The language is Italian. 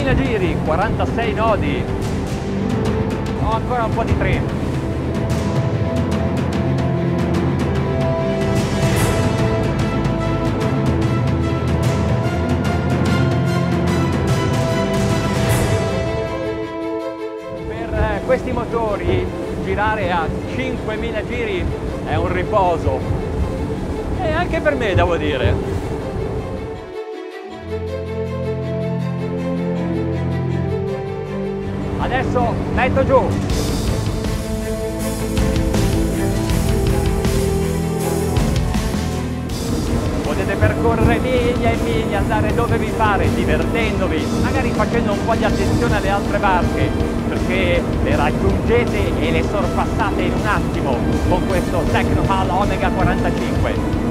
5.000 giri, 46 nodi. Ho ancora un po' di treno. Per questi motori girare a 5.000 giri è un riposo, e anche per me, devo dire. Adesso metto giù. Potete percorrere miglia e miglia, andare dove vi pare, divertendovi, magari facendo un po' di attenzione alle altre barche, perché le raggiungete e le sorpassate in un attimo con questo Technohull Omega 45.